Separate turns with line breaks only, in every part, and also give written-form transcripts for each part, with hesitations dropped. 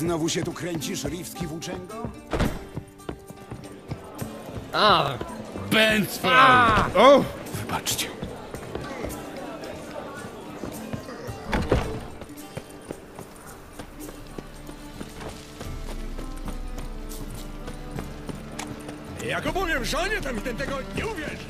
Znowu się tu kręcisz, Rivski włóczęgo?
A! Bensford!
O! Wybaczcie.
Jak opowiem żonie, to mi ten tego nie uwierzy.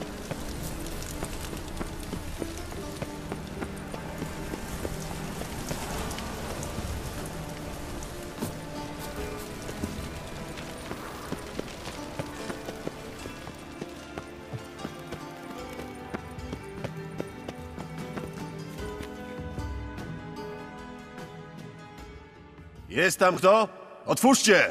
Jest tam kto? Otwórzcie!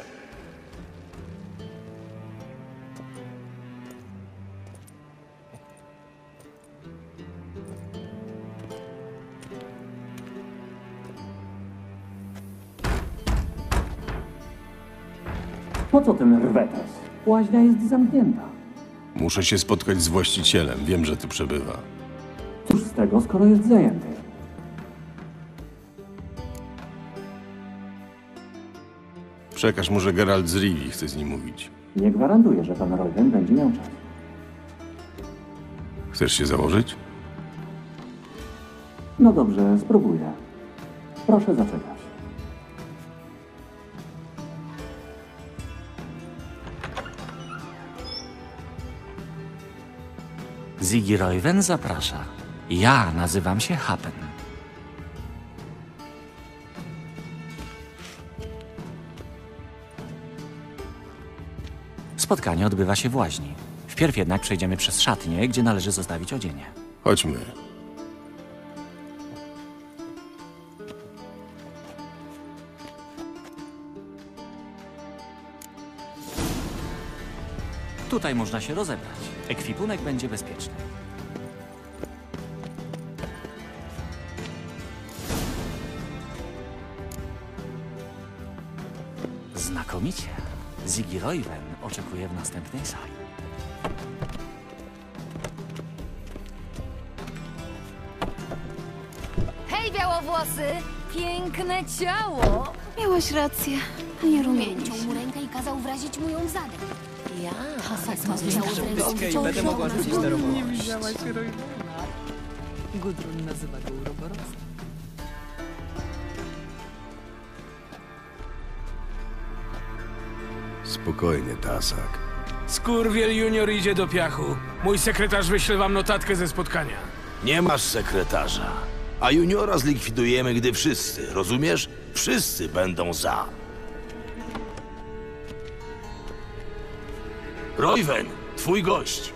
Po co ten rwetes? Łaźnia jest zamknięta.
Muszę się spotkać z właścicielem. Wiem, że tu przebywa.
Cóż z tego, skoro jest zajęty?
Przekaż mu, że Geralt z Rivii chce z nim mówić.
Nie gwarantuję, że pan Royden będzie miał czas.
Chcesz się założyć?
No dobrze, spróbuję. Proszę zaczekać.
Ziggy Royven zaprasza. Ja nazywam się Hapen. Spotkanie odbywa się w łaźni. Wpierw jednak przejdziemy przez szatnię, gdzie należy zostawić odzienie.
Chodźmy.
Tutaj można się rozebrać. Ekwipunek będzie bezpieczny. Znakomicie. Ziggy Royven oczekuje w następnej sali.
Hej, białowłosy! Piękne ciało!
Miałaś rację, panie rumieni.
Ciął mu rękę i kazał wrazić mu ją w zadek.
Ja?
Tasak ma ciało w ręku.
Okej, będę mogła rzucić sterowość.
Nie widziałaś Roydena. Gudrun nazywa go uroborosem.
Spokojnie, Tasak.
Skurwiel junior idzie do piachu. Mój sekretarz wyśle wam notatkę ze spotkania.
Nie masz sekretarza. A juniora zlikwidujemy, gdy wszyscy, rozumiesz? Wszyscy będą za. Royven, twój gość.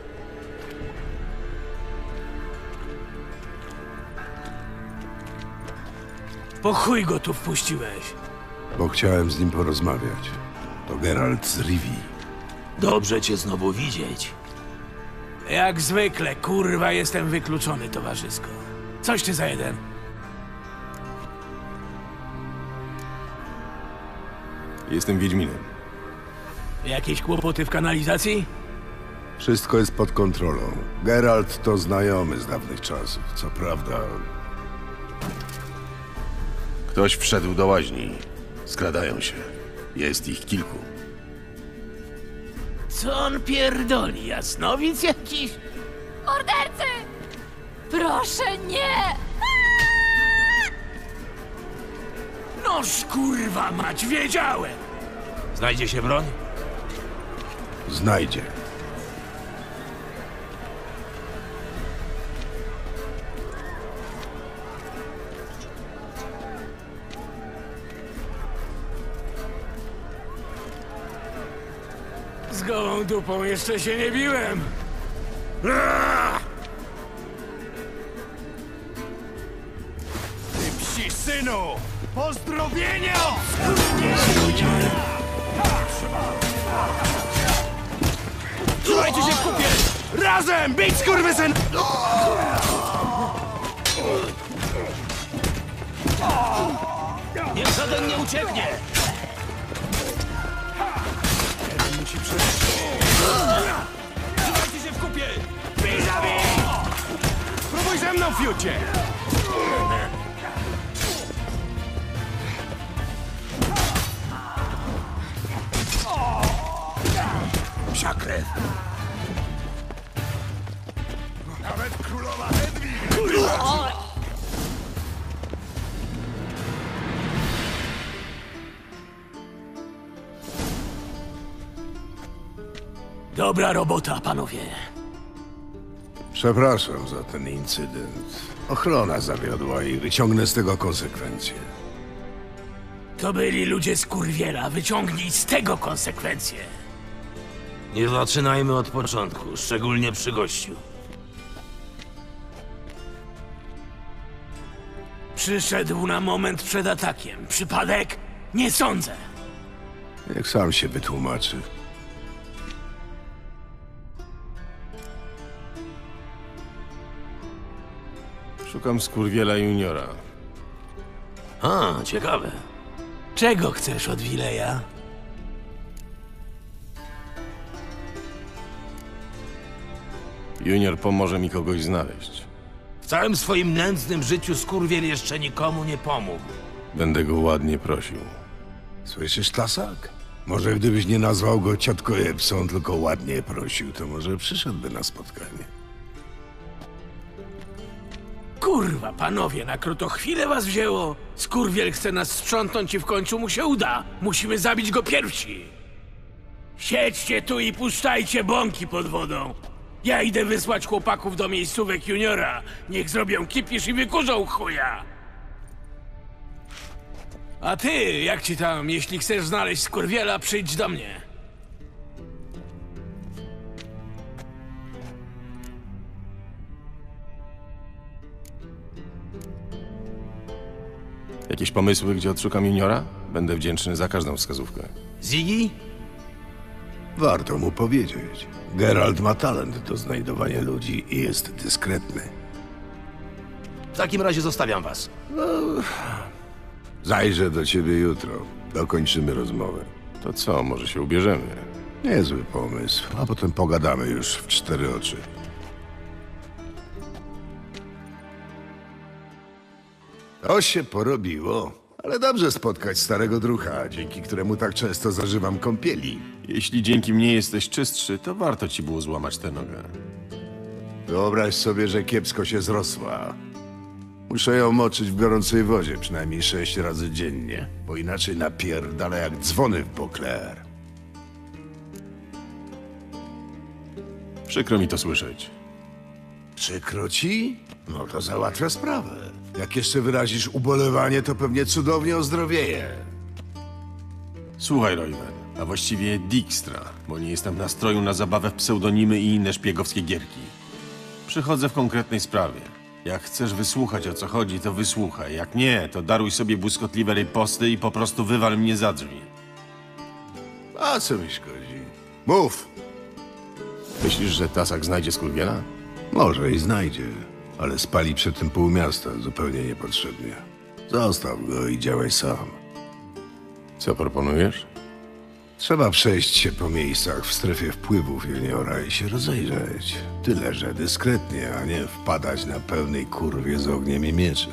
Po chuj go tu wpuściłeś.
Bo chciałem z nim porozmawiać. To Geralt z Rivii.
Dobrze cię znowu widzieć.
Jak zwykle, kurwa, jestem wykluczony, towarzysko. Coś ty za jeden.
Jestem Wiedźminem.
Jakieś kłopoty w kanalizacji?
Wszystko jest pod kontrolą. Geralt to znajomy z dawnych czasów. Co prawda... Ktoś wszedł do łaźni. Skradają się. Jest ich kilku.
Co on pierdoli, jasnowic jakiś?
Mordercy! Proszę, nie!
Noż kurwa mać, wiedziałem!
Znajdzie się broń?
Znajdzie.
Z gołą dupą jeszcze się nie biłem.
Ty psi synu! Pozdrowienia!
Trzymajcie się w kupie!
Razem! Bić skurwysyn!
Niech żaden nie ucieknie!
Musi przejść.
Trzymajcie się w kupie!
Spróbuj ze mną, fiucie!
krew.
Nawet królowa Hedwig!
Dobra robota, panowie.
Przepraszam za ten incydent. Ochrona zawiodła i wyciągnę z tego konsekwencje.
To byli ludzie z Kurwiela. Wyciągnij z tego konsekwencje.
Nie zaczynajmy od początku, szczególnie przy gościu.
Przyszedł na moment przed atakiem. Przypadek? Nie sądzę.
Jak sam się wytłumaczy.
Szukam Skurwiela Juniora.
A, ciekawe.
Czego chcesz od Wileja?
Junior pomoże mi kogoś znaleźć.
W całym swoim nędznym życiu Skurwiel jeszcze nikomu nie pomógł.
Będę go ładnie prosił.
Słyszysz, Tasak? Może gdybyś nie nazwał go ciotko Epson, tylko ładnie prosił, to może przyszedłby na spotkanie.
Kurwa, panowie, na krótko chwilę was wzięło. Skurwiel chce nas sprzątnąć i w końcu mu się uda. Musimy zabić go pierwsi. Siedźcie tu i puszczajcie bąki pod wodą. Ja idę wysłać chłopaków do miejscówek Juniora. Niech zrobią kipisz i wykurzą chuja. A ty, jak ci tam, jeśli chcesz znaleźć Skurwiela, przyjdź do mnie.
Jakieś pomysły, gdzie odszukam Juniora? Będę wdzięczny za każdą wskazówkę.
Ziggy?
Warto mu powiedzieć. Geralt ma talent do znajdowania ludzi i jest dyskretny.
W takim razie zostawiam was.
Zajrzę do ciebie jutro. Dokończymy rozmowę.
To co, może się ubierzemy?
Niezły pomysł, a potem pogadamy już w 4 oczy. To się porobiło, ale dobrze spotkać starego drucha, dzięki któremu tak często zażywam kąpieli.
Jeśli dzięki mnie jesteś czystszy, to warto ci było złamać tę nogę.
Wyobraź sobie, że kiepsko się zrosła. Muszę ją moczyć w gorącej wodzie przynajmniej 6 razy dziennie, bo inaczej napierdala jak dzwony w Beauclair.
Przykro mi to słyszeć.
Przykro ci? No to załatwia sprawę. Jak jeszcze wyrazisz ubolewanie, to pewnie cudownie ozdrowieje.
Słuchaj, Royven, a właściwie Dijkstra, bo nie jestem w nastroju na zabawę w pseudonimy i inne szpiegowskie gierki. Przychodzę w konkretnej sprawie. Jak chcesz wysłuchać, o co chodzi, to wysłuchaj. Jak nie, to daruj sobie błyskotliwe riposty i po prostu wywal mnie za drzwi.
A co mi szkodzi? Mów!
Myślisz, że Tasak znajdzie Skurwiela?
Może i znajdzie, ale spali przed tym pół miasta zupełnie niepotrzebnie. Zostaw go i działaj sam.
Co proponujesz?
Trzeba przejść się po miejscach w strefie wpływów Juniora i się rozejrzeć. Tyle, że dyskretnie, a nie wpadać na pełnej kurwie z ogniem i mieczem.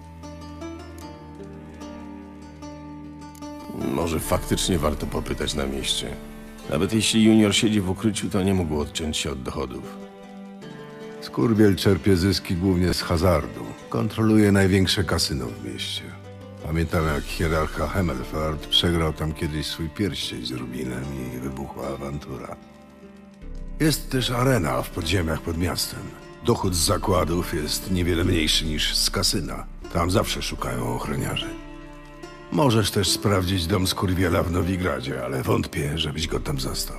Może faktycznie warto popytać na mieście. Nawet jeśli Junior siedzi w ukryciu, to nie mógł odciąć się od dochodów.
Skurwiel czerpie zyski głównie z hazardu. Kontroluje największe kasyno w mieście. Pamiętam, jak hierarcha Hemelfart przegrał tam kiedyś swój pierścień z rubinem i wybuchła awantura. Jest też arena w podziemiach pod miastem. Dochód z zakładów jest niewiele mniejszy niż z kasyna. Tam zawsze szukają ochroniarzy. Możesz też sprawdzić dom Skurwiela w Nowigradzie, ale wątpię, żebyś go tam zastał.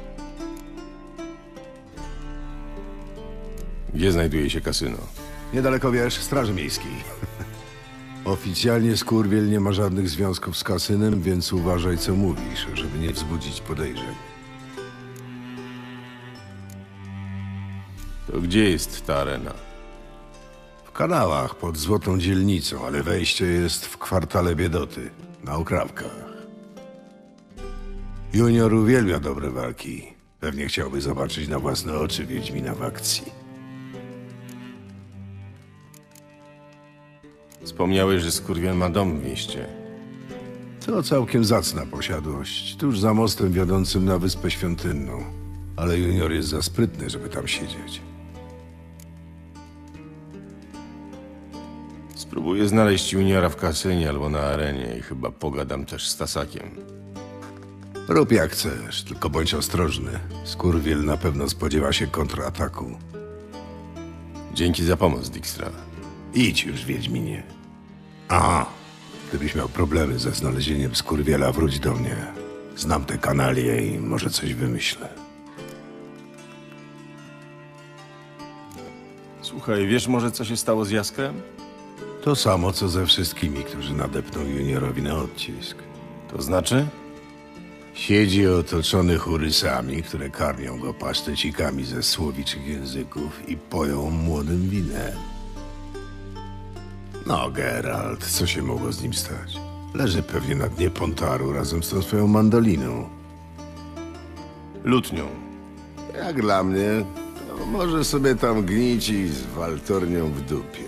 Gdzie znajduje się kasyno?
Niedaleko, wiesz, Straży Miejskiej. Oficjalnie Skurwiel nie ma żadnych związków z kasynem, więc uważaj, co mówisz, żeby nie wzbudzić podejrzeń.
To gdzie jest ta arena?
W kanałach pod Złotą Dzielnicą, ale wejście jest w kwartale Biedoty, na Ukrawkach. Junior uwielbia dobre walki. Pewnie chciałby zobaczyć na własne oczy Wiedźmina w akcji.
Wspomniałeś, że Skurwiel ma dom w mieście.
To całkiem zacna posiadłość, tuż za mostem wiodącym na Wyspę Świątynną. Ale Junior jest za sprytny, żeby tam siedzieć.
Spróbuję znaleźć Juniora w kasynie albo na arenie i chyba pogadam też z Tasakiem.
Rób jak chcesz, tylko bądź ostrożny. Skurwiel na pewno spodziewa się kontrataku.
Dzięki za pomoc, Dijkstra.
Idź już, Wiedźminie. Aha, gdybyś miał problemy ze znalezieniem Skurwiela, wróć do mnie. Znam te kanalie i może coś wymyślę.
Słuchaj, wiesz może co się stało z Jaskrem?
To samo, co ze wszystkimi, którzy nadepną Juniorowi na odcisk.
To znaczy?
Siedzi otoczony churysami, które karmią go pasztecikami ze słowiczych języków i poją młodym winem. No, Geralt, co się mogło z nim stać? Leży pewnie na dnie Pontaru razem z tą swoją mandoliną.
Lutnią.
Jak dla mnie, to może sobie tam gnić i z waltornią w dupie.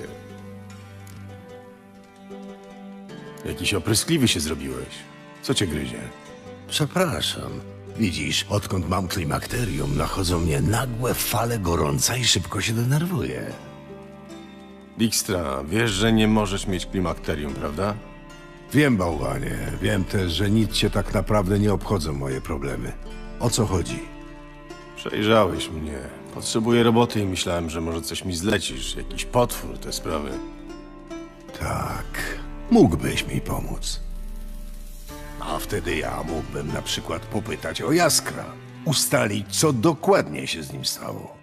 Jakiś opryskliwy się zrobiłeś. Co cię gryzie?
Przepraszam. Widzisz, odkąd mam klimakterium, nachodzą mnie nagłe fale gorąca i szybko się denerwuję.
Dijkstra, wiesz, że nie możesz mieć klimakterium, prawda?
Wiem, bałwanie. Wiem też, że nic cię tak naprawdę nie obchodzą moje problemy. O co chodzi?
Przejrzałeś mnie. Potrzebuję roboty i myślałem, że może coś mi zlecisz. Jakiś potwór, te sprawy.
Tak, mógłbyś mi pomóc. A wtedy ja mógłbym na przykład popytać o Jaskra. Ustalić, co dokładnie się z nim stało.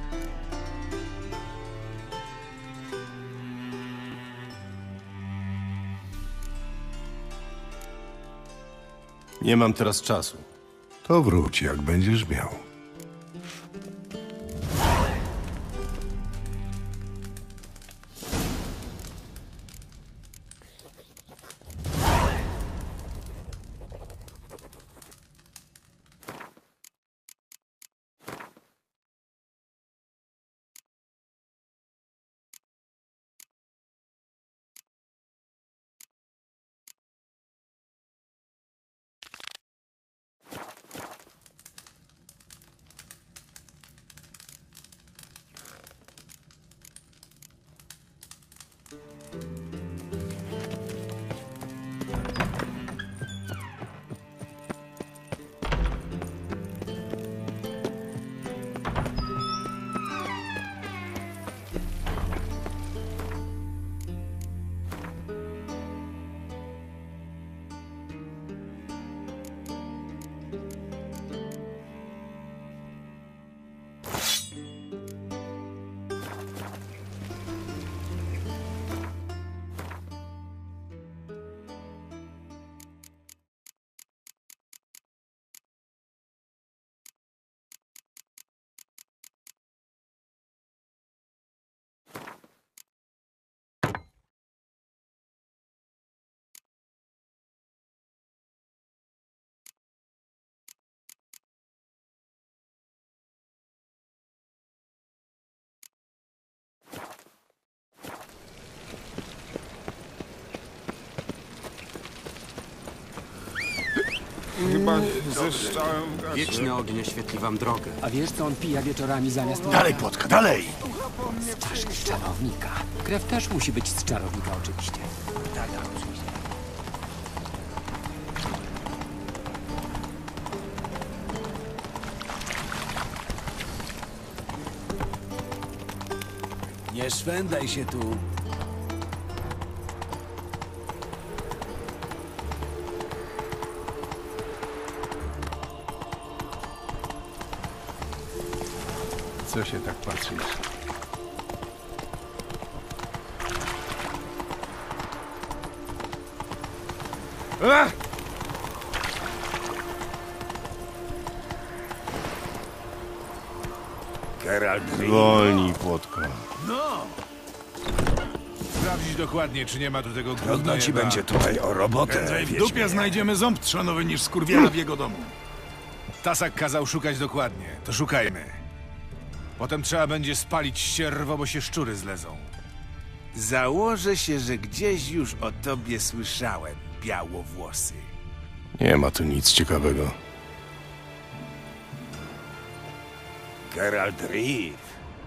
Nie mam teraz czasu.
To wróć, jak będziesz miał.
Chyba zeszczałem w gazie.
Wieczny ogień oświetli wam drogę.
A wiesz, co on pija wieczorami zamiast...
Dalej, Płotka, dalej!
Z czaszki czarownika. Krew też musi być z czarownika, oczywiście. Tak, oczywiście.
Nie szwendaj się tu.
Co się tak patrzysz?
Geralt,
Zwolnij, Płotko.
no!
Sprawdzić dokładnie, czy nie ma tu tego
Trudno ci będzie tutaj o robotę.
Prędzej w dupie znajdziemy ząb trzonowy niż skurwiela w jego domu. Tasak kazał szukać dokładnie, to szukajmy. Potem trzeba będzie spalić ścierwo, bo się szczury zlezą.
Założę się, że gdzieś już o tobie słyszałem, białowłosy.
Nie ma tu nic ciekawego.
Geralt Reeve.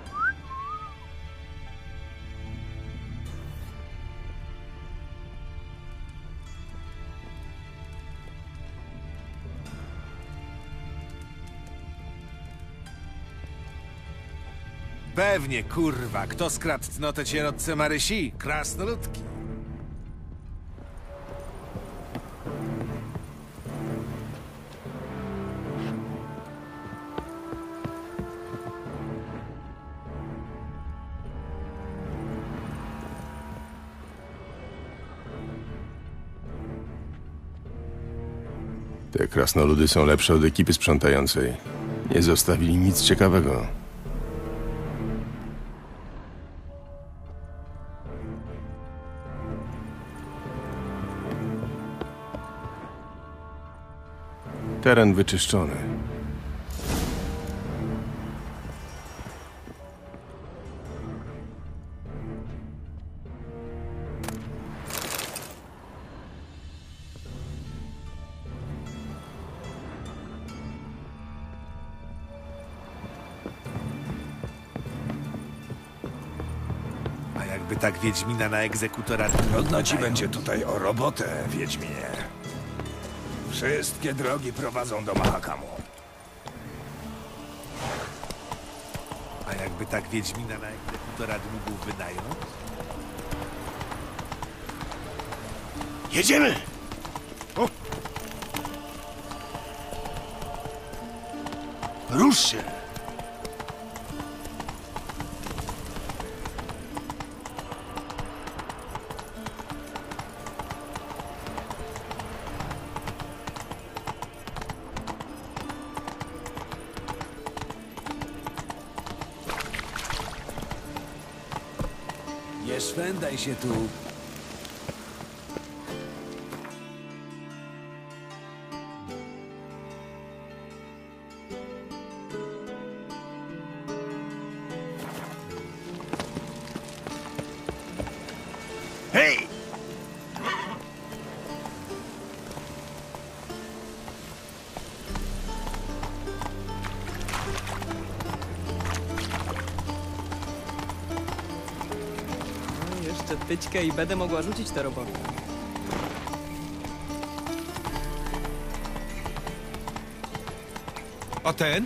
Pewnie, kurwa. Kto skradł cnotę cierotce Marysi? Krasnoludki.
Te krasnoludy są lepsze od ekipy sprzątającej. Nie zostawili nic ciekawego. Teren wyczyszczony.
A jakby tak Wiedźmina na egzekutora...
Trudno ci będzie tutaj o robotę, Wiedźminie. Wszystkie drogi prowadzą do Mahakamu.
A jakby tak Wiedźmina na egzekutora długów wynająć?
Jedziemy! O! Rusz się! Nie szwendaj się tu. Hej!
Jeszcze tyćkę i będę mogła rzucić tę robotę.
O ten?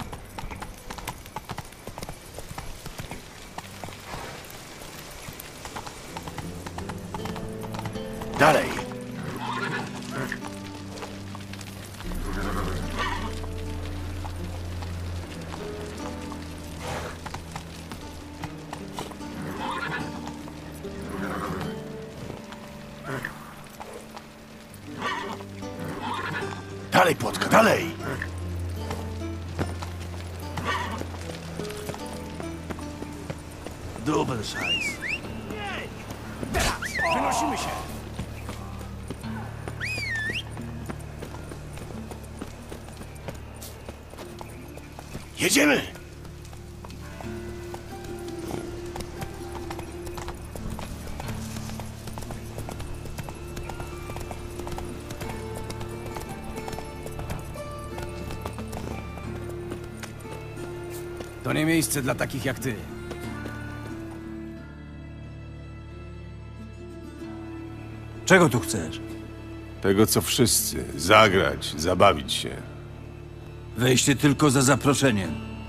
Dalej! Dalej, Płotka, dalej! Dubel szajs. Teraz! Wynosimy się! Jedziemy!
To nie miejsce dla takich jak ty.
Czego tu chcesz?
Tego co wszyscy. Zagrać, zabawić się.
Wejście tylko za zaproszeniem.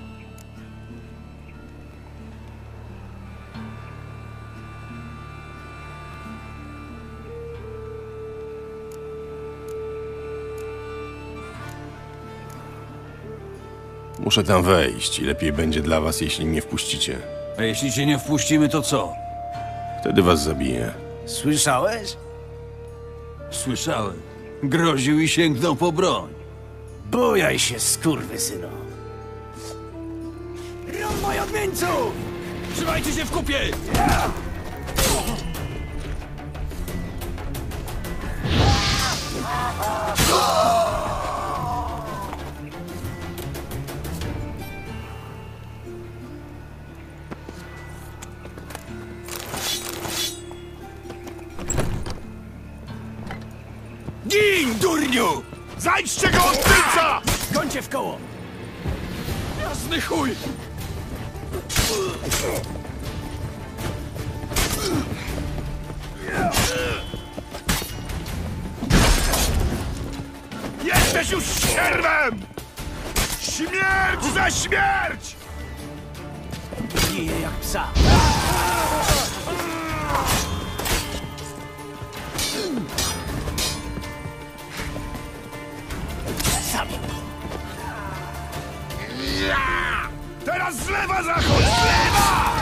Muszę tam wejść i lepiej będzie dla was, jeśli mnie wpuścicie.
A jeśli cię nie wpuścimy, to co?
Wtedy was zabiję.
Słyszałeś? Słyszałem. Groził i sięgnął po broń.
Bojaj się, skurwysyno.
Rąbaj odmieńców! Trzymajcie się w kupie!
Gin, durniu! Zajdźcie go od tyłca!
Gońcie w koło!
Jasny chuj!
Jesteś już sierwem! Śmierć za śmierć!
Bije jak psa.
Teraz z lewa zachód! Z lewa!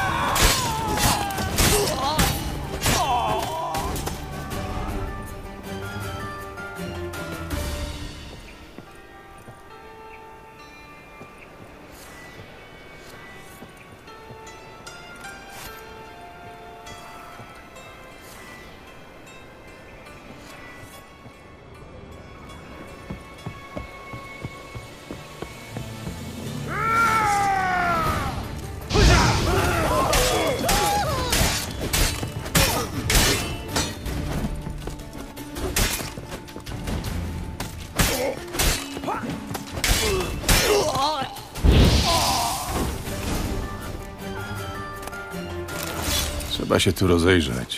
Trzeba się tu rozejrzeć.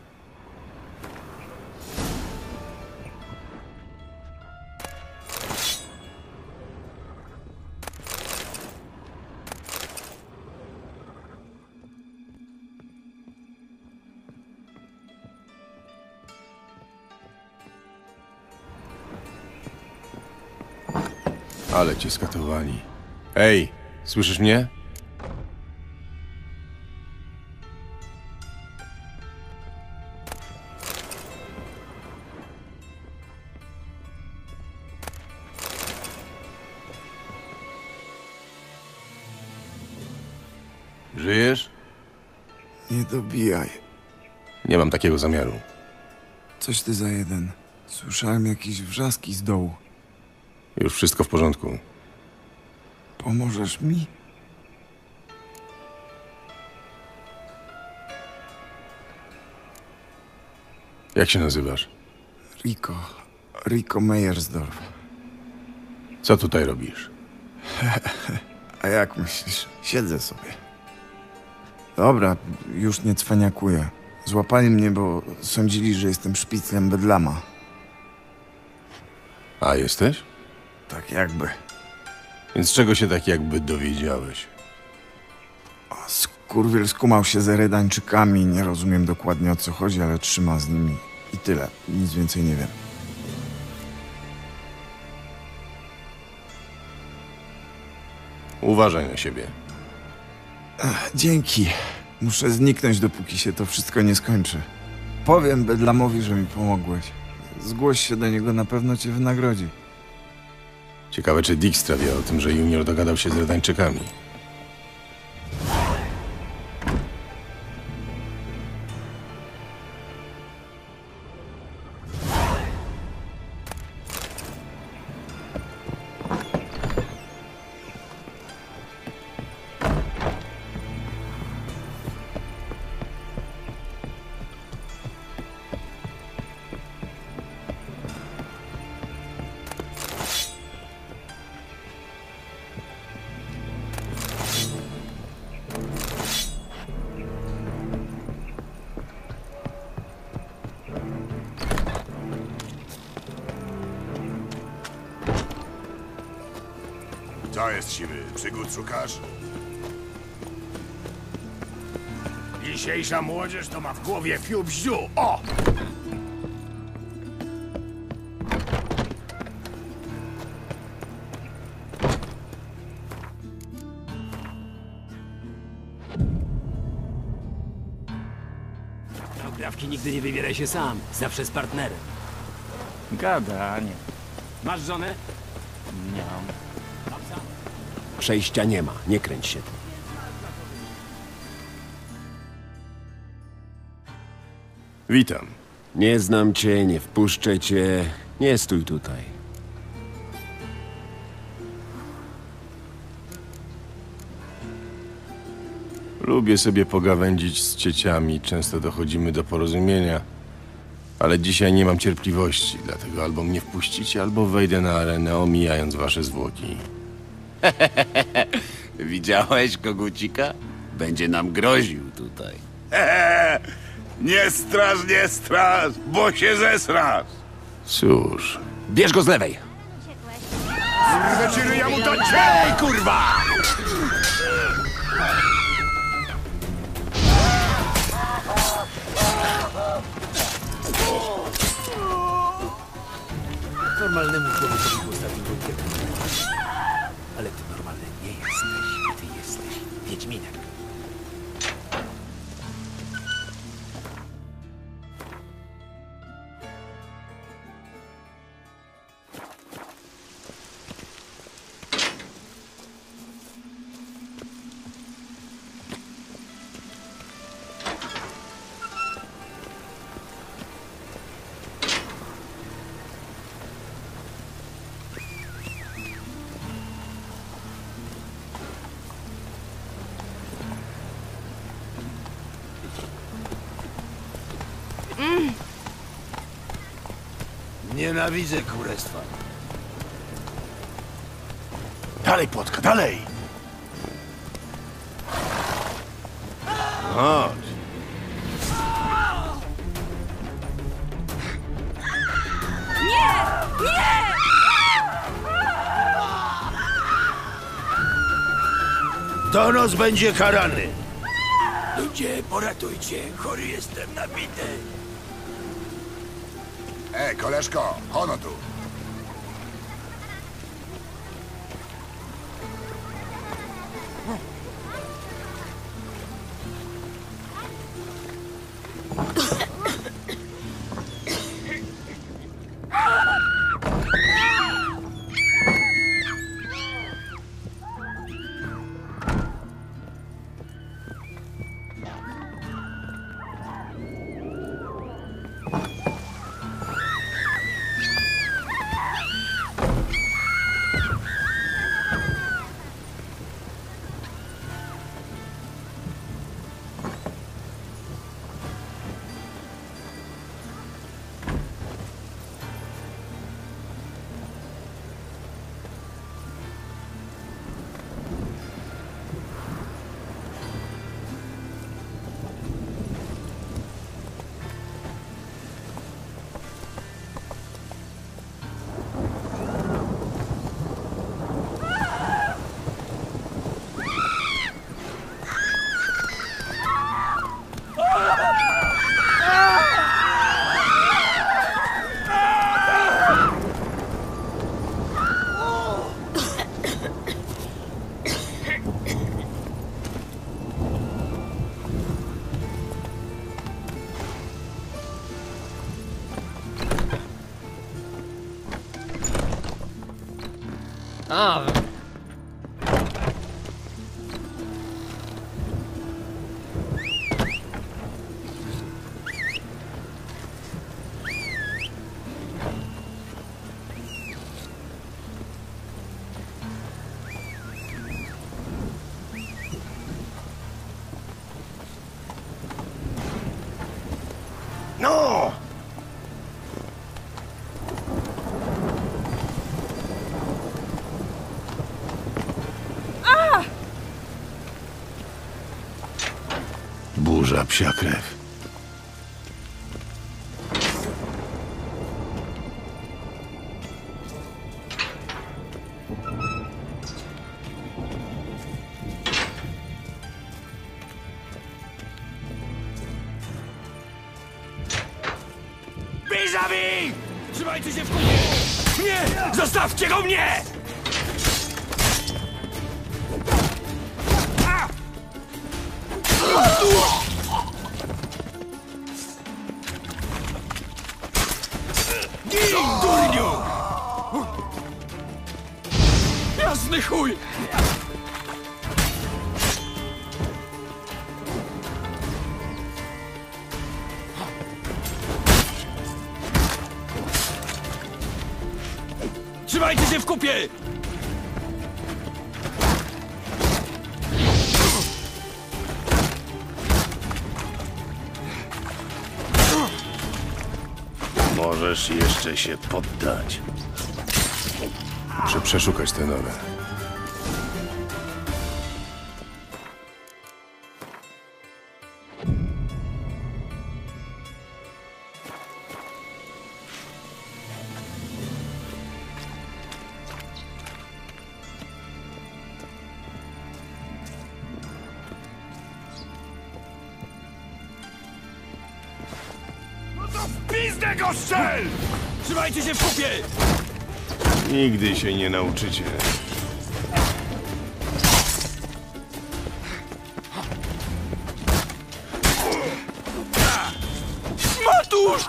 Ale cię skatowali. Ej, słyszysz mnie? Żyjesz?
Nie dobijaj.
Nie mam takiego zamiaru.
Coś ty za jeden. Słyszałem jakieś wrzaski z dołu.
Już wszystko w porządku.
Pomożesz mi?
Jak się nazywasz?
Rico Meyersdorf.
Co tutaj robisz?
A jak myślisz? Siedzę sobie. Dobra, już nie cwaniakuję. Złapali mnie, bo sądzili, że jestem szpiclem Bedlama.
A jesteś?
Tak jakby.
Więc czego się tak jakby dowiedziałeś?
Skurwiel skumał się z Eredańczykami. Nie rozumiem dokładnie, o co chodzi, ale trzyma z nimi. I tyle. Nic więcej nie wiem.
Uważaj na siebie.
Dzięki. Muszę zniknąć, dopóki się to wszystko nie skończy. Powiem Bedlamowi, że mi pomogłeś. Zgłoś się do niego, na pewno cię wynagrodzi.
Ciekawe, czy Dijkstra wie o tym, że Junior dogadał się z Redańczykami.
Co jest siwy? Przygód szukasz? Dzisiejsza młodzież to ma w głowie fiu-bziu. O!
Do grafki nigdy nie wybieraj się sam. Zawsze z partnerem.
Gadanie.
Masz żonę?
Nie mam.
Przejścia nie ma. Nie kręć się.
Witam.
Nie znam cię, nie wpuszczę cię. Nie stój tutaj.
Lubię sobie pogawędzić z cieciami, często dochodzimy do porozumienia. Ale dzisiaj nie mam cierpliwości, dlatego albo mnie wpuścicie, albo wejdę na arenę, omijając wasze zwłoki.
Widziałeś kogucika?
Będzie nam groził tutaj.
Nie straż, bo się zesrasz.
Cóż,
Bierz go z lewej!
Wyczyny ja mu to ciej, kurwa!
Normalnemu człowiekowi postawił drugiego. Ale ty normalny nie jesteś. Ty jesteś Wiedźminem.
Nienawidzę królestwa.
Dalej, Płotka, dalej!
Chodź.
Nie! Nie!
Donos będzie karany.
Ludzie, poratujcie. Chory jestem, nabity.
Koleżko, hono tu.
No!
Burza psia krew.
Vis-a-vis! Trzymajcie się w kółku! Nie! Zostawcie go mnie! Gin, durniu! Jasny chuj! Trzymajcie się w kupie!
Możesz jeszcze się poddać.
Muszę przeszukać tę norę.
To w pizdę go strzel!
Trzymajcie się w kupie!
Nigdy się nie nauczycie.
Matusz!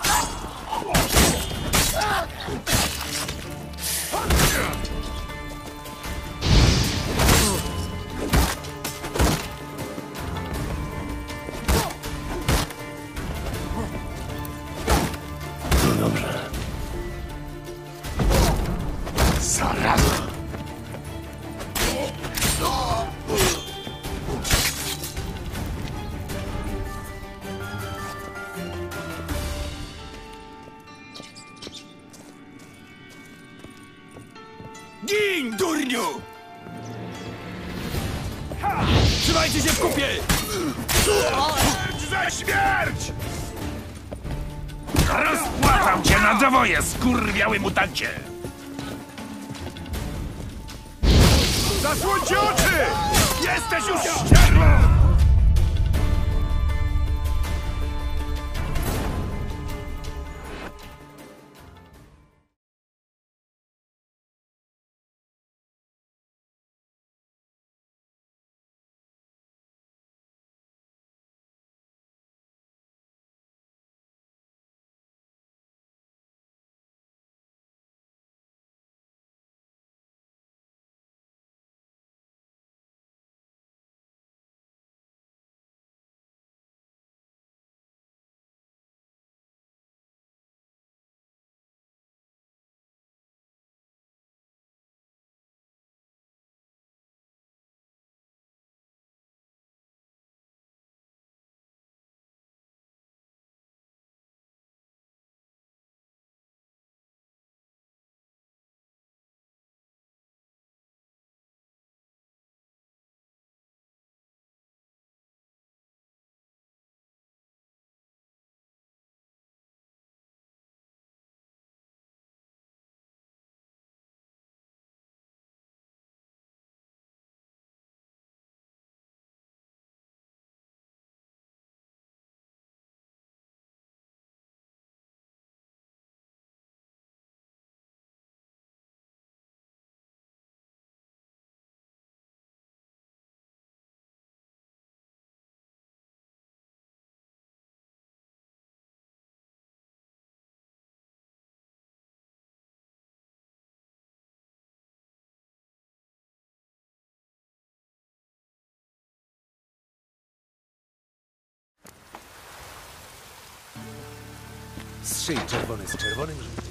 No dobrze. Zaraza.
Gin, durniu!
Trzymajcie się w kupie!
Śmierć za śmierć! Rozpłacam cię na dwoje, skurwiały mutancie! Zasłońcie oczy! Jesteś już ścierwą!
Strzyj czerwony z czerwonym żółtym.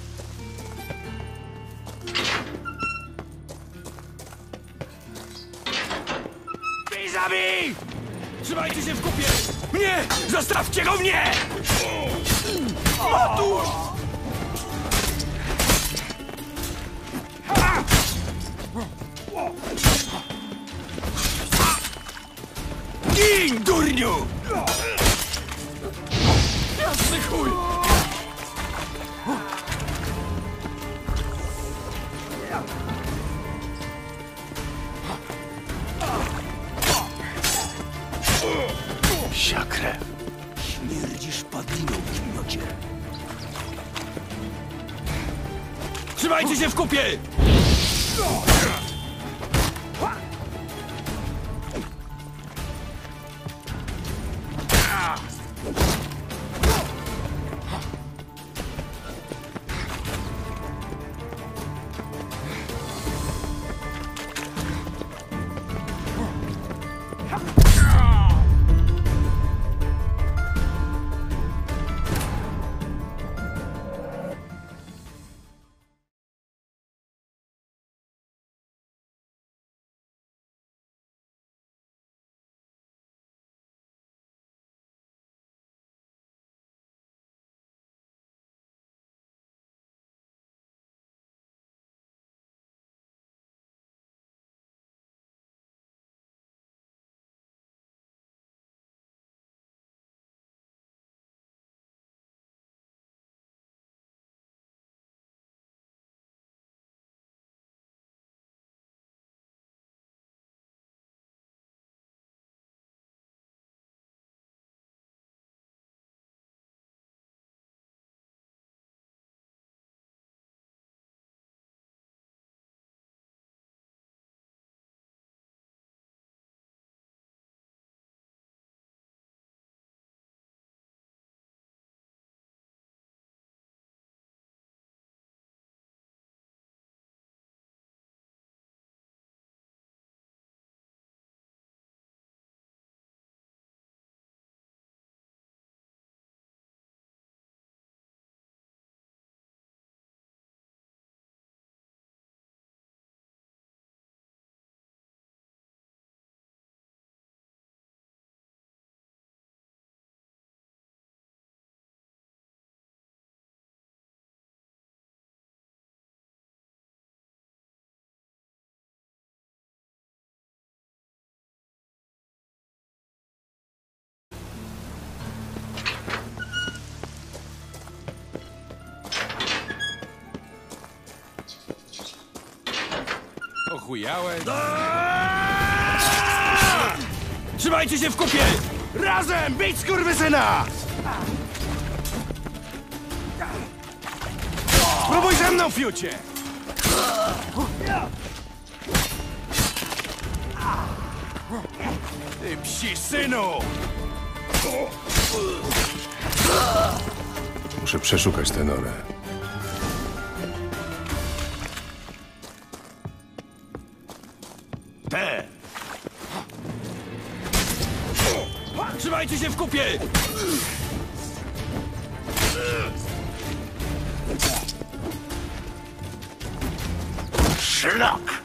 Vis-a-vis!
Trzymajcie się w kupie!
Mnie! Zostawcie go mnie! Matusz! Gin, durniu!
Jasny chuj!
Psia krew.
Śmierdzisz padliną, gmiocie.
Trzymajcie się w kupie!
Schujałeś?
Trzymajcie się w kupie!
Razem! Bić skurwysyna! Spróbuj ze mną, fiucie! Ty psi synu!
Muszę przeszukać tę norę.
Te! Trzymajcie się w kupie!
Szlak!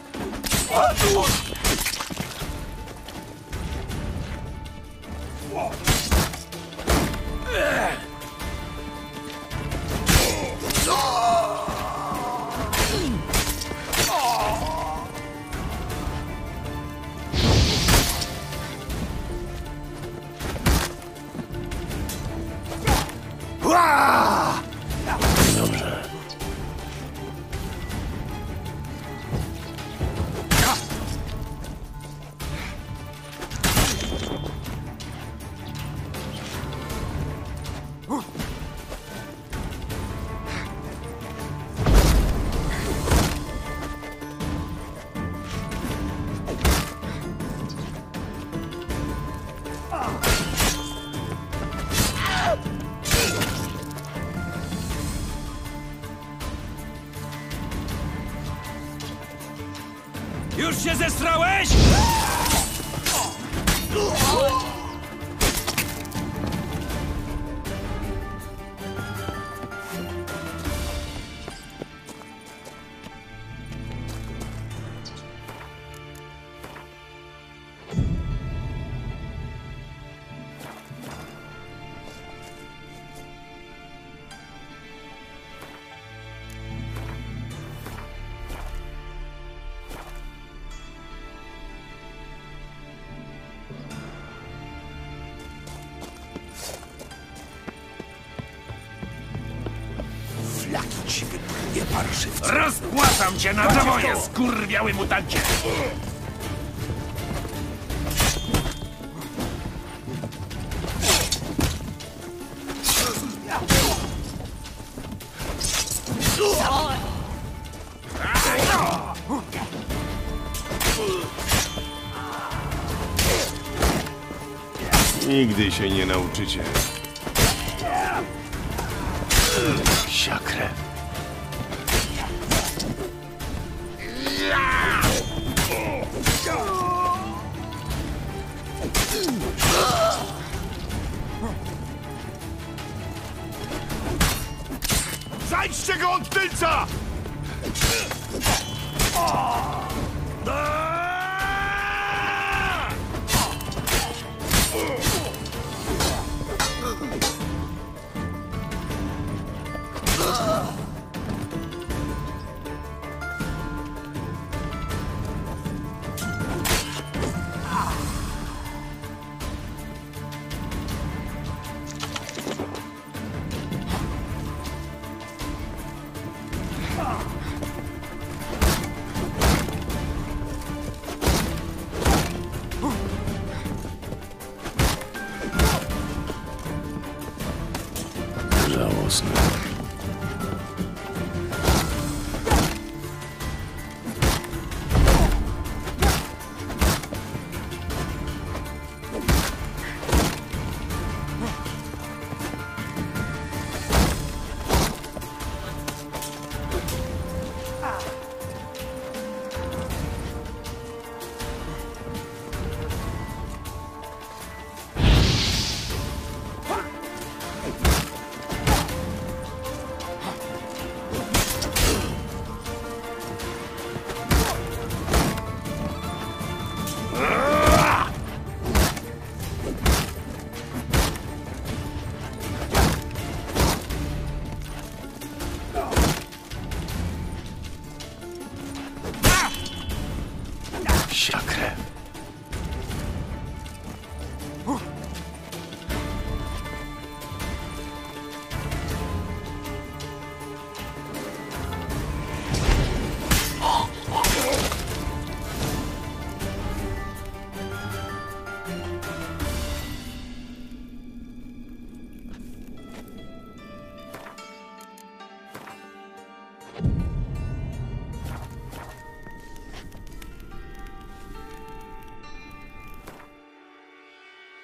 Dobrze.
Już się zestrałeś?
Flaki ci wypłynie, parszywcu.
Rozpłacam cię na zawoje, skurwiały mutancie!
Nigdy się nie nauczycie.
Psia krew.
Zajdźcie go od tylca!
Żałosne.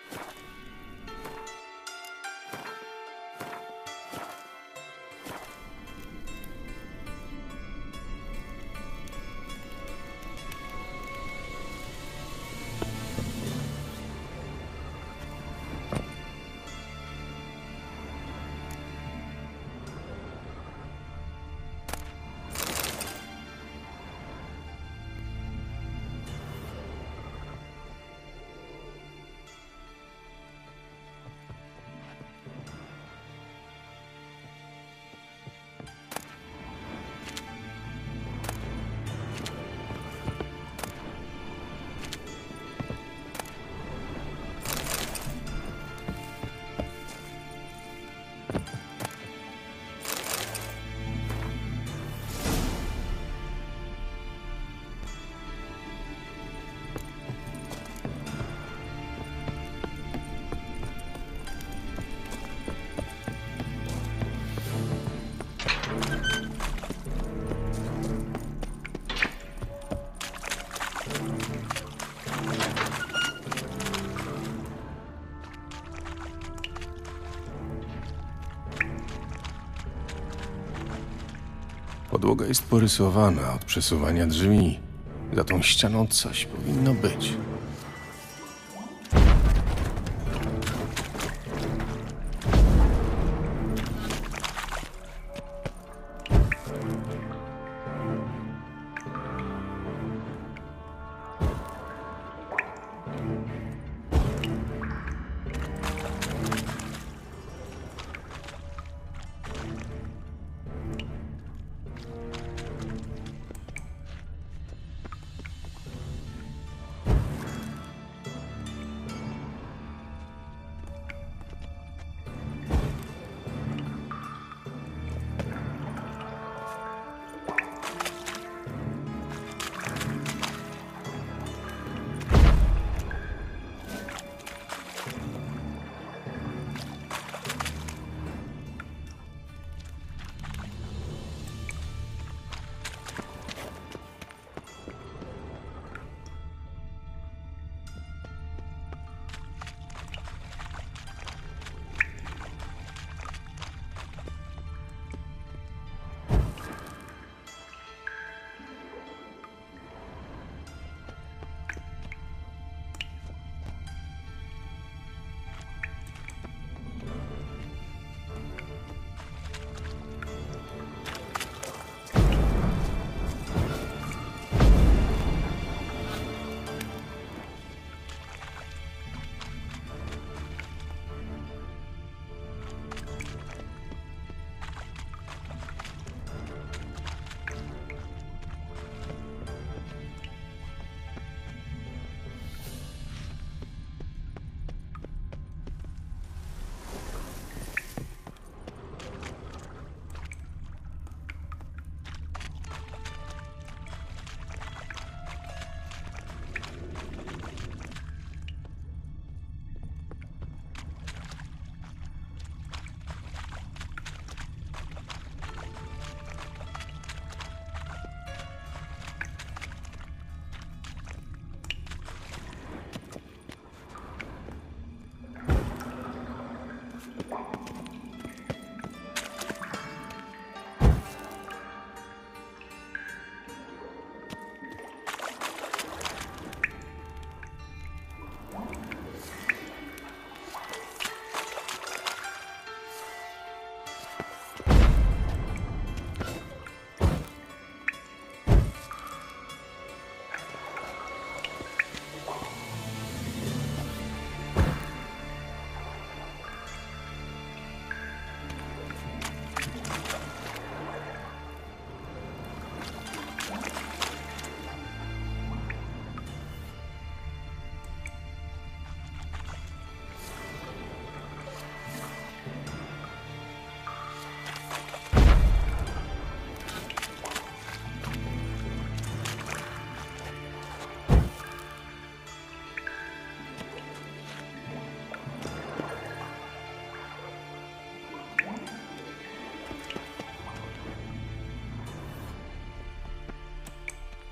Podłoga jest porysowana od przesuwania drzwi. Za tą ścianą coś powinno być.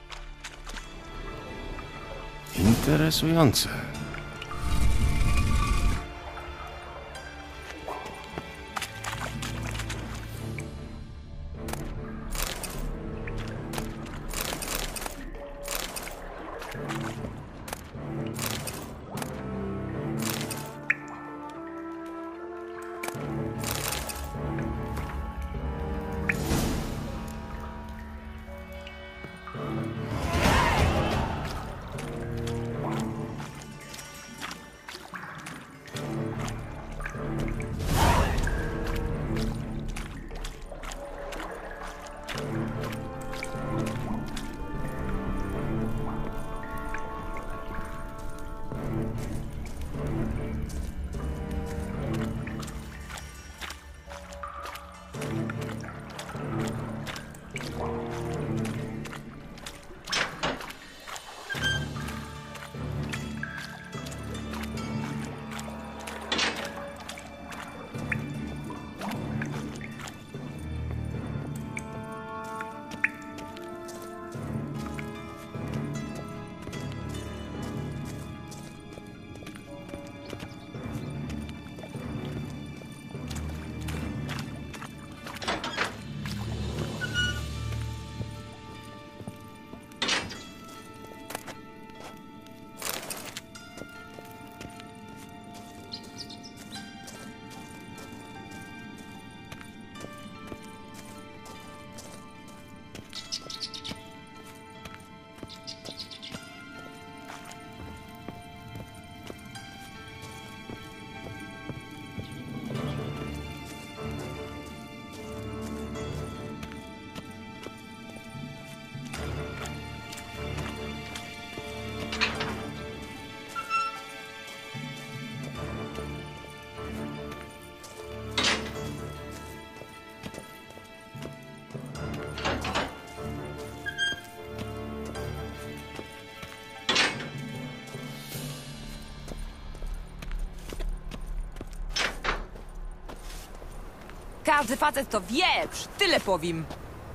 Interesujące.
Każdy facet to wieprz, tyle powiem.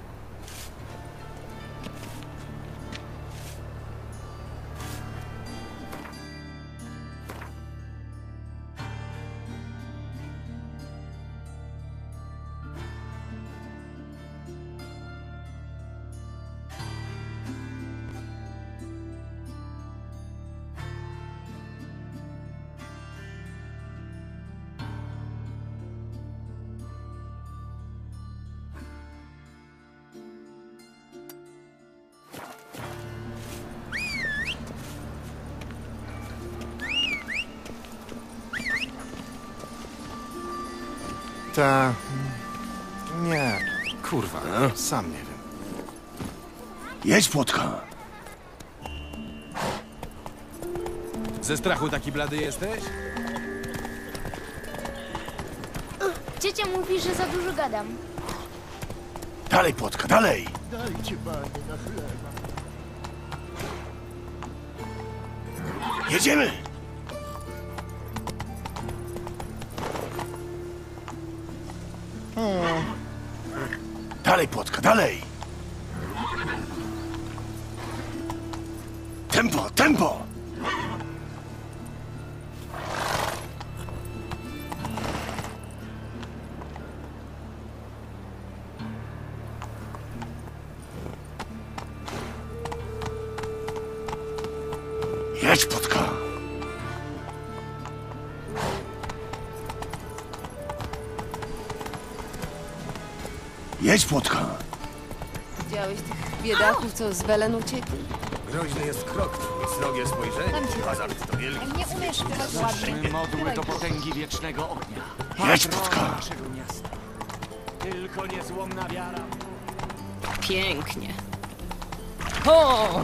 Ta... Nie, kurwa, sam nie wiem.
Jedź, Płotka!
Ze strachu taki blady jesteś?
Ciocia mówi, że za dużo gadam.
Dalej, Płotka, dalej!
Dajcie panie na chleba.
Jedziemy! Dalej, Płotka, dalej! Tempo, tempo! Jedź, Płotka! Jedź, Płotka!
Widziałeś tych biedaków, co z Welen uciekli?
Groźny jest krok twój, srogie spojrzenie. Hazard to wielki.
Nie umiesz śpiewać ładnie.
Modły do potęgi wiecznego ognia.
Jedź, Płotka!
Naszego miasta. Tylko niezłomna wiara.
Pięknie. O!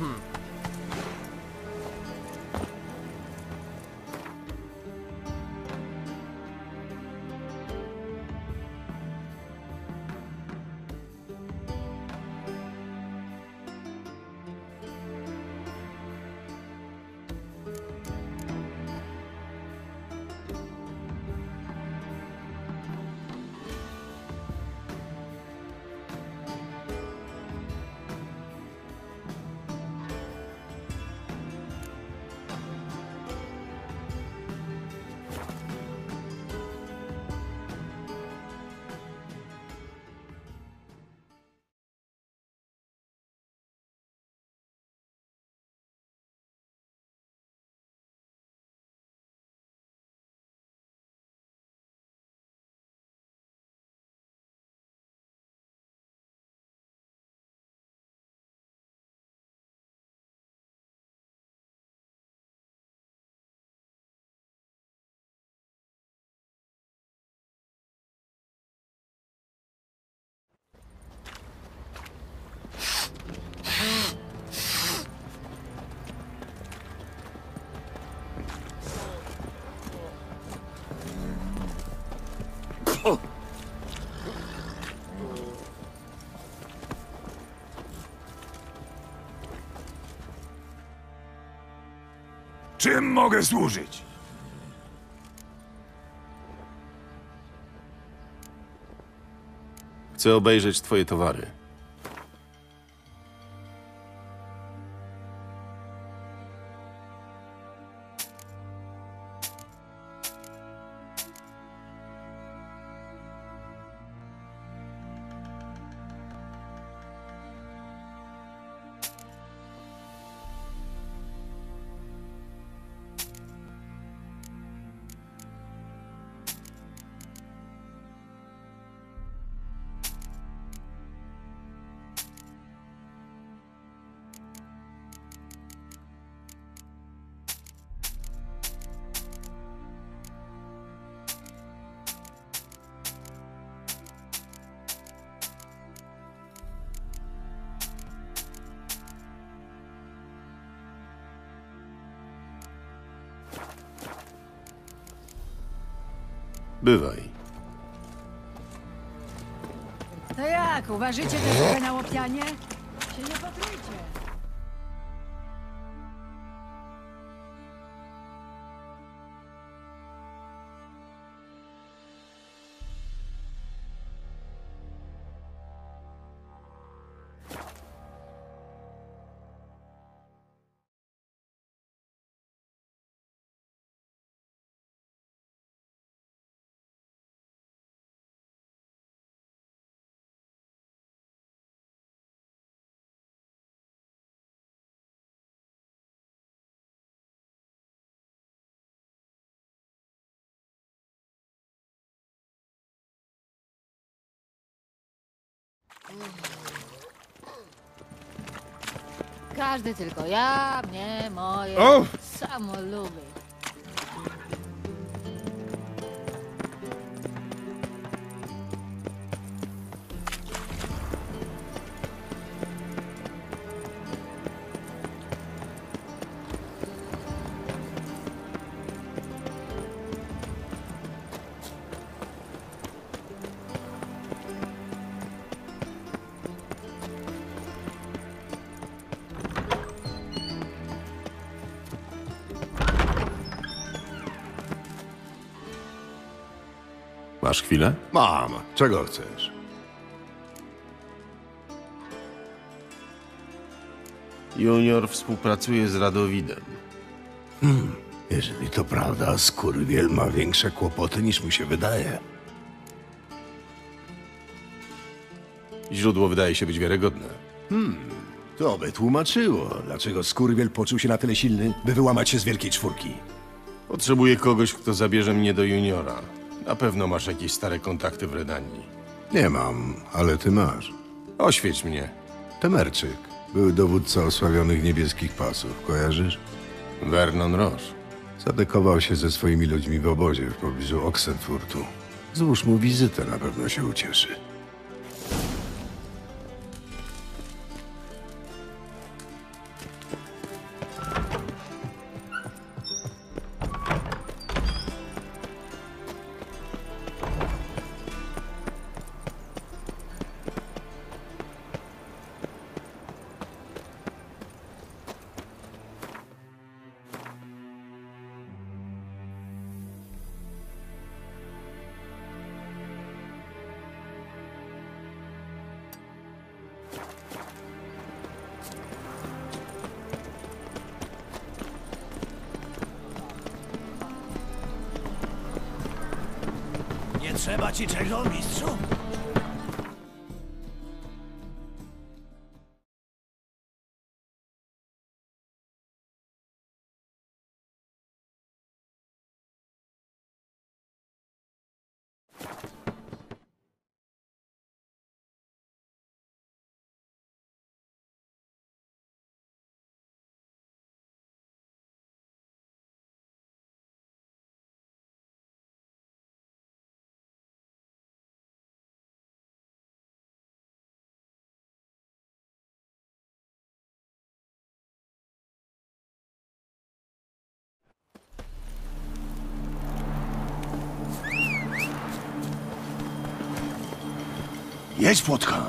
Czym mogę służyć?
Chcę obejrzeć twoje towary. Bywaj.
To jak, uważacie trochę na łopianie? Się nie potrujcie.
Każdy tylko ja, mnie, moje,
O!
samoluby.
Masz chwilę?
Mam. Czego chcesz?
Junior współpracuje z Radowidem.
Jeżeli to prawda, skurwiel ma większe kłopoty niż mu się wydaje.
Źródło wydaje się być wiarygodne.
To by tłumaczyło, dlaczego skurwiel poczuł się na tyle silny, by wyłamać się z Wielkiej Czwórki.
Potrzebuję kogoś, kto zabierze mnie do Juniora. Na pewno masz jakieś stare kontakty w Redanii.
Nie mam, ale ty masz.
Oświeć mnie.
Temerczyk. Był dowódca osławionych niebieskich pasów, kojarzysz?
Vernon Roche.
Zadekował się ze swoimi ludźmi w obozie w pobliżu Oxenfurtu. Złóż mu wizytę, na pewno się ucieszy.
Nie trzeba ci czego, mistrzu? Jedź, Płotka!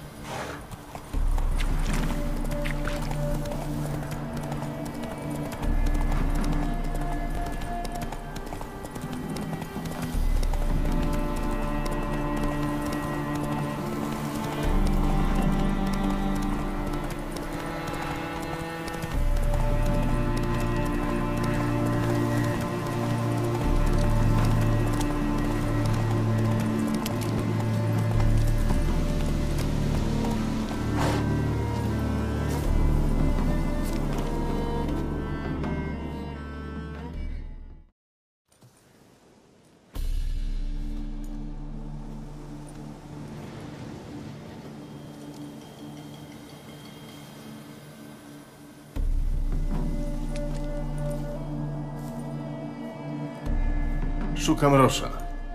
Szukam Rosza.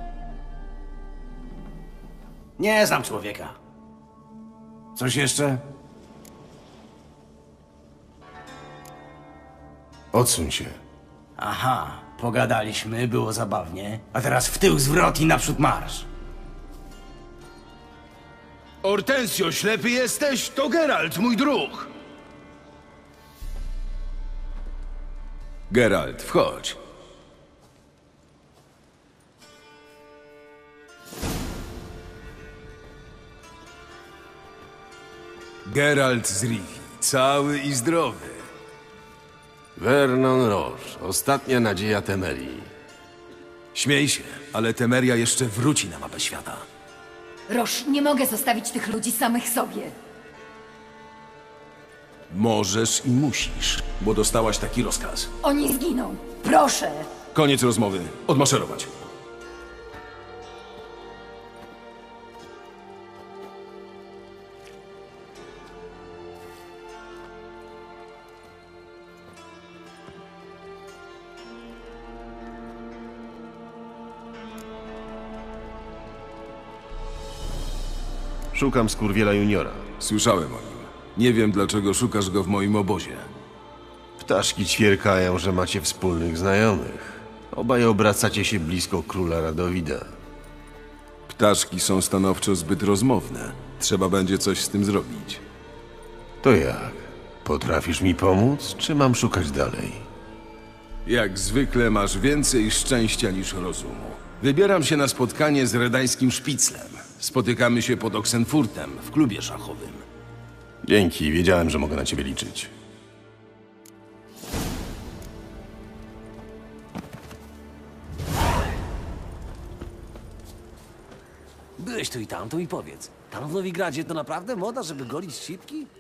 Nie znam człowieka. Coś jeszcze?
Odsuń się.
Aha, pogadaliśmy, było zabawnie. A teraz w tył zwrot i naprzód marsz.
Hortensio, ślepy jesteś? To Geralt, mój druh.
Geralt, wchodź. Geralt z Rivi, cały i zdrowy.
Vernon Roche, ostatnia nadzieja Temerii.
Śmiej się, ale Temeria jeszcze wróci na mapę świata.
Roż, nie mogę zostawić tych ludzi samych sobie.
Możesz i musisz, bo dostałaś taki rozkaz.
Oni zginą. Proszę.
Koniec rozmowy. Odmaszerować.
Szukam Skurwiela Juniora.
Słyszałem o nim. Nie wiem, dlaczego szukasz go w moim obozie.
Ptaszki ćwierkają, że macie wspólnych znajomych. Obaj obracacie się blisko króla Radowida.
Ptaszki są stanowczo zbyt rozmowne. Trzeba będzie coś z tym zrobić.
To jak? Potrafisz mi pomóc, czy mam szukać dalej?
Jak zwykle masz więcej szczęścia niż rozumu. Wybieram się na spotkanie z redańskim szpiclem. Spotykamy się pod Oxenfurtem, w klubie szachowym.
Dzięki, wiedziałem, że mogę na ciebie liczyć.
Byłeś tu i powiedz. Tam w Nowigradzie to naprawdę moda, żeby golić cipki?